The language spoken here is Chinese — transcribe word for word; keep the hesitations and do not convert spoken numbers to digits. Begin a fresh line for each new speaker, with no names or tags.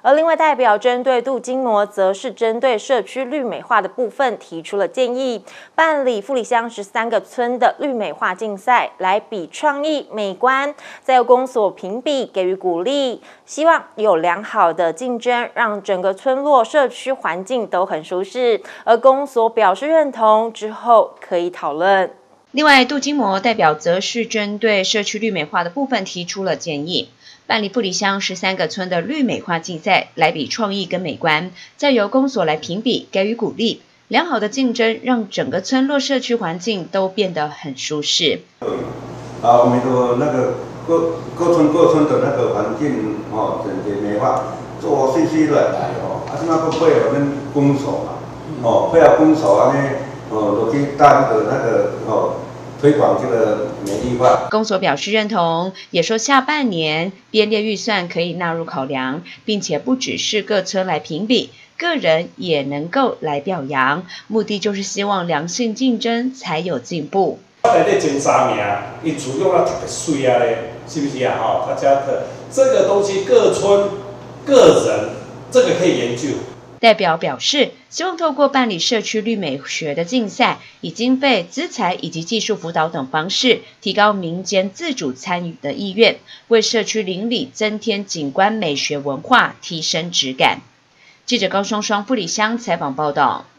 而另外代表针对镀金膜，则是针对社区绿美化的部分提出了建议，办理富里乡十三个村的绿美化竞赛，来比创意、美观，再由公所评比给予鼓励，希望有良好的竞争，让整个村落社区环境都很舒适。而公所表示认同，之后可以讨论。
另外，镀金膜代表则是针对社区绿美化的部分提出了建议，办理富里乡十三个村的绿美化竞赛，来比创意跟美观，再由公所来评比给予鼓励。良好的竞争让整个村落社区环境都变得很舒适。
啊，我们的那个各各村各村的那个环境哦，整洁美化，做细细的来哦，啊，什么都配合咱公所嘛，哦，配合公所啊呢，哦，都去大力的那个哦。推广这个美丽化。
公所表示认同，也说下半年编列预算可以纳入考量，并且不只是各村来评比，个人也能够来表扬，目的就是希望良性竞争才有进步。
在这前三名，伊主用啊特别水啊嘞，是不是啊？哈，大家的这个东西各村个人这个可以研究。
代表表示，希望透过办理社区绿美学的竞赛，以经费、资财以及技术辅导等方式，提高民间自主参与的意愿，为社区邻里增添景观美学文化，提升质感。记者高双双富里乡采访报道。